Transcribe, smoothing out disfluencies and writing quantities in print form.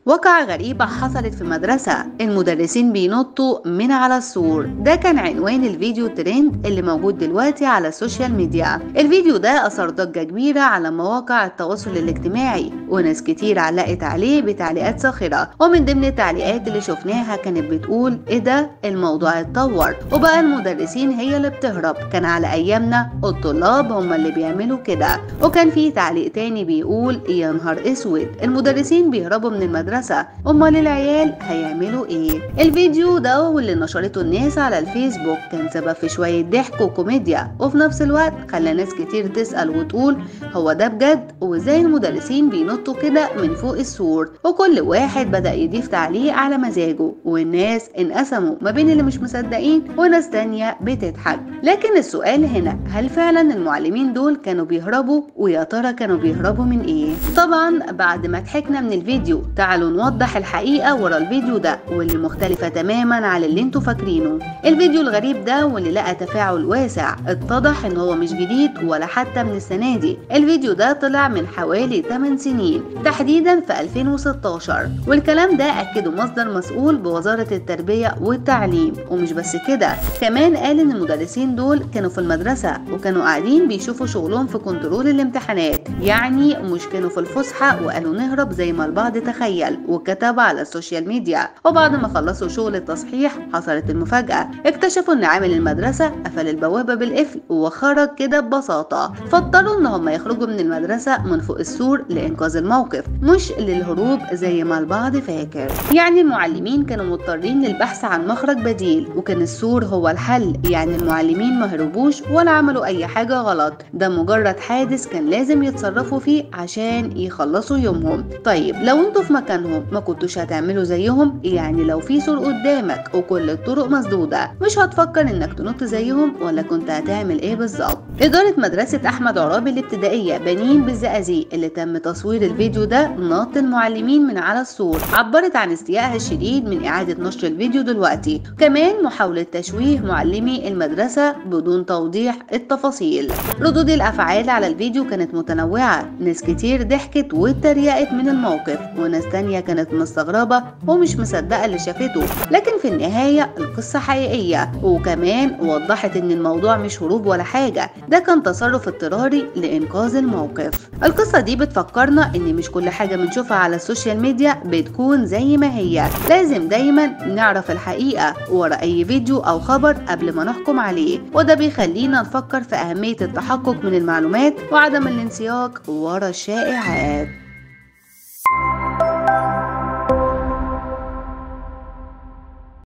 واقعة غريبة حصلت في مدرسة، المدرسين بينطوا من على السور. ده كان عنوان الفيديو ترند اللي موجود دلوقتي على السوشيال ميديا. الفيديو ده أثار ضجة كبيرة على مواقع التواصل الاجتماعي، وناس كتير علقت عليه بتعليقات ساخرة. ومن ضمن التعليقات اللي شفناها كانت بتقول: ايه ده، الموضوع اتطور وبقى المدرسين هي اللي بتهرب، كان على ايامنا الطلاب هم اللي بيعملوا كده. وكان في تعليق تاني بيقول: يا نهار اسود، المدرسين بيهربوا من المدرسة، امال العيال هيعملوا ايه؟ الفيديو ده واللي نشرته الناس على الفيسبوك كان سبب في شوية ضحك وكوميديا، وفي نفس الوقت خلى ناس كتير تسأل وتقول: هو ده بجد؟ وازاي المدرسين بينطوا كده من فوق السور؟ وكل واحد بدأ يضيف تعليق على مزاجه، والناس انقسموا ما بين اللي مش مصدقين وناس تانية بتضحك. لكن السؤال هنا، هل فعلا المعلمين دول كانوا بيهربوا؟ ويا ترى كانوا بيهربوا من ايه؟ طبعا بعد ما ضحكنا من الفيديو، تعالوا نوضح الحقيقة ورا الفيديو ده واللي مختلفة تماما على اللي انتوا فاكرينه. الفيديو الغريب ده واللي لقى تفاعل واسع، اتضح ان هو مش جديد ولا حتى من السنة دي. الفيديو ده طلع من حوالي 8 سنين، تحديدا في 2016، والكلام ده اكده مصدر مسؤول بوزارة التربية والتعليم. ومش بس كده، كمان قال ان المدرسين دول كانوا في المدرسة وكانوا قاعدين بيشوفوا شغلهم في كنترول الامتحانات، يعني مش كانوا في الفسحة وقالوا نهرب زي ما البعض تخيل وكتب على السوشيال ميديا. وبعد ما خلصوا شغل التصحيح حصلت المفاجأة، اكتشفوا ان عامل المدرسة قفل البوابة بالقفل وخرج كده ببساطة، فاضطروا ان هم يخرجوا من المدرسة من فوق السور لإنقاذ الموقف، مش للهروب زي ما البعض فاكر. يعني المعلمين كانوا مضطرين للبحث عن مخرج بديل، وكان السور هو الحل. يعني المعلمين ما هربوش ولا عملوا اي حاجة غلط، ده مجرد حادث كان لازم يتصرفوا فيه عشان يخلصوا يومهم. طيب لو انتوا في مكانهم ما كنتوش هتعملوا زيهم؟ يعني لو في سور قدامك وكل الطرق مسدودة، مش هتفكر انك تنط زيهم؟ ولا كنت هتعمل ايه بالظبط؟ إدارة مدرسة أحمد عرابي الابتدائية بنين بالزقازيق اللي تم تصوير الفيديو ده نط المعلمين من على السور، عبرت عن استيائها الشديد من إعادة نشر الفيديو دلوقتي، كمان محاولة تشويه معلمي المدرسة بدون توضيح التفاصيل. ردود الأفعال على الفيديو كانت متنوعة، ناس كتير ضحكت واتريقت من الموقف، وناس تانية كانت مستغربة ومش مصدقة اللي شافته. لكن في النهاية القصة حقيقية، وكمان وضحت ان الموضوع مش هروب ولا حاجة، ده كان تصرف اضطراري لإنقاذ الموقف. القصة دي بتفكرنا ان مش كل حاجة بنشوفها على السوشيال ميديا بتكون زي ما هي، لازم دايما نعرف الحقيقة ورا اي فيديو او خبر قبل ما نحكم عليه، وده بيخلينا نفكر في أهمية التحقق من المعلومات وعدم الانسياق ورا الشائعات.